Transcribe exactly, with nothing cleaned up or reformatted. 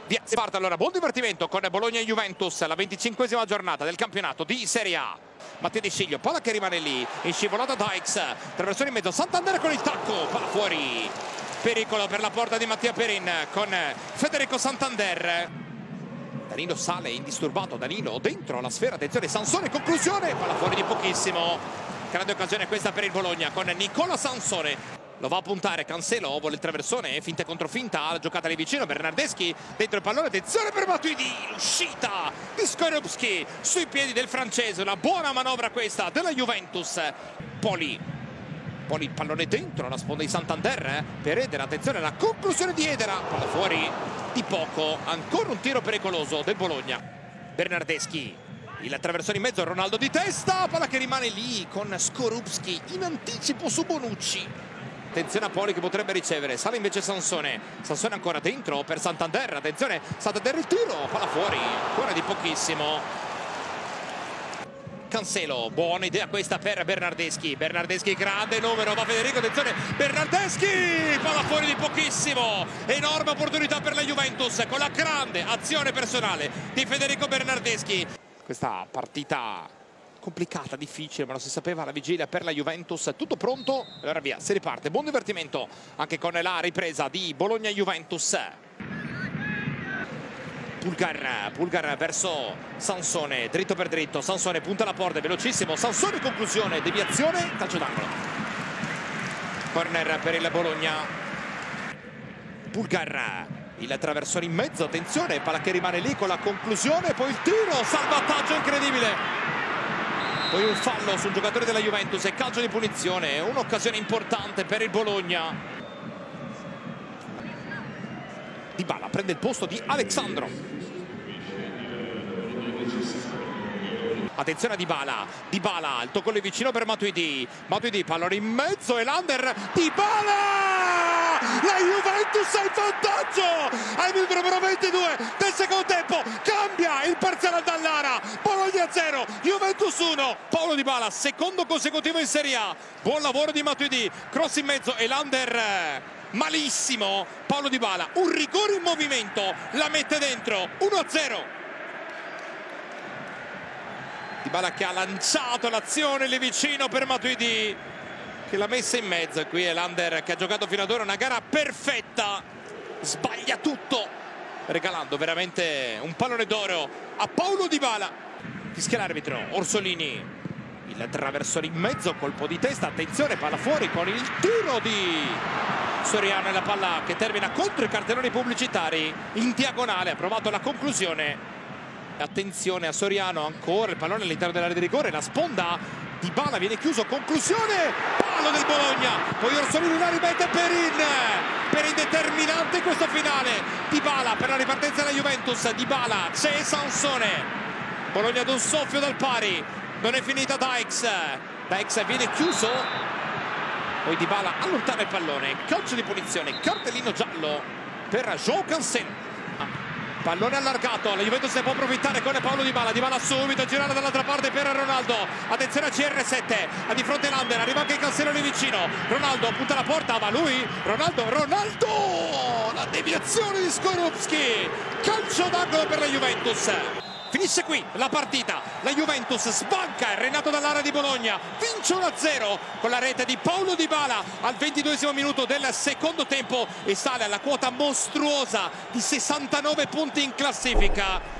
Via, si parte allora, buon divertimento con Bologna e Juventus, la venticinquesima giornata del campionato di Serie A. Mattia Di Sciglio, palla che rimane lì, in scivolata Dykes, traversone in mezzo, Santander con il tacco, palla fuori. Pericolo per la porta di Mattia Perin con Federico Santander. Danilo sale indisturbato, Danilo dentro la sfera, attenzione Sansone, conclusione, palla fuori di pochissimo. Grande occasione questa per il Bologna con Nicola Sansone. Lo va a puntare Cancelo, vuole il traversone, finta contro finta, giocata lì vicino, Bernardeschi dentro il pallone, attenzione per Matuidi, l'uscita di Skorupski sui piedi del francese, una buona manovra questa della Juventus. Poli, Poli il pallone dentro, la sponda di Santander eh? per Edera, attenzione alla conclusione di Edera, palla fuori di poco, ancora un tiro pericoloso del Bologna. Bernardeschi, il traversone in mezzo, Ronaldo di testa, palla che rimane lì con Skorupski in anticipo su Bonucci. Attenzione a Poli che potrebbe ricevere, sale invece Sansone, Sansone ancora dentro per Santander, attenzione, Santander il tiro, palla fuori, ancora di pochissimo. Cancelo, buona idea questa per Bernardeschi, Bernardeschi grande numero, va Federico, attenzione, Bernardeschi, palla fuori di pochissimo, enorme opportunità per la Juventus con la grande azione personale di Federico Bernardeschi. Questa partita complicata, difficile, ma lo si sapeva alla vigilia per la Juventus. Tutto pronto, allora via, si riparte. Buon divertimento anche con la ripresa di Bologna-Juventus. Pulgar, Pulgar verso Sansone, dritto per dritto, Sansone punta la porta, velocissimo, Sansone conclusione, deviazione, calcio d'angolo. Corner per il Bologna. Pulgar, il traversone in mezzo, attenzione, palla che rimane lì con la conclusione, poi il tiro, salvataggio incredibile. Poi un fallo sul giocatore della Juventus e calcio di punizione, un'occasione importante per il Bologna. Dybala prende il posto di Alexandro. Attenzione a Dybala, Dybala, il tocco lì vicino per Matuidi. Matuidi, pallone in mezzo, Elander, Dybala! La Juventus ha il vantaggio! Al minuto numero ventidue del secondo tempo, cambia il parziale a Dallara. Bologna zero, Juventus uno. Paulo Dybala, secondo consecutivo in Serie A. Buon lavoro di Matuidi, cross in mezzo, Elander malissimo. Paulo Dybala, un rigore in movimento, la mette dentro, uno a zero. Dybala che ha lanciato l'azione lì vicino per Matuidi, che l'ha messa in mezzo, e qui Elander che ha giocato fino ad ora una gara perfetta, sbaglia tutto, regalando veramente un pallone d'oro a Paulo Dybala. Fischia l'arbitro, Orsolini, il traversone in mezzo, colpo di testa, attenzione, palla fuori con il tiro di Soriano e la palla che termina contro i cartelloni pubblicitari in diagonale, ha provato la conclusione. Attenzione a Soriano, ancora il pallone all'interno dell'area di rigore, la sponda, Dybala viene chiuso, conclusione, palo del Bologna, poi Orsolini la rimette Perin, Perin determinante in questo finale, Dybala per la ripartenza della Juventus, Dybala, c'è Sansone, Bologna ad un soffio dal pari, non è finita Dykes, Dykes viene chiuso, poi Dybala allontana il pallone, calcio di punizione, cartellino giallo per João Cancelo. Pallone allargato, la Juventus ne può approfittare con Paulo Dybala, Dybala subito, girare dall'altra parte per Ronaldo, attenzione a C R sette, a di fronte Lander, arriva anche il Cancelo lì vicino, Ronaldo punta la porta, va lui, Ronaldo, Ronaldo, la deviazione di Skorupski, calcio d'angolo per la Juventus. Finisce qui la partita, la Juventus sbanca Renato dall'area di Bologna, vince uno a zero con la rete di Paulo Dybala al ventiduesimo minuto del secondo tempo e sale alla quota mostruosa di sessantanove punti in classifica.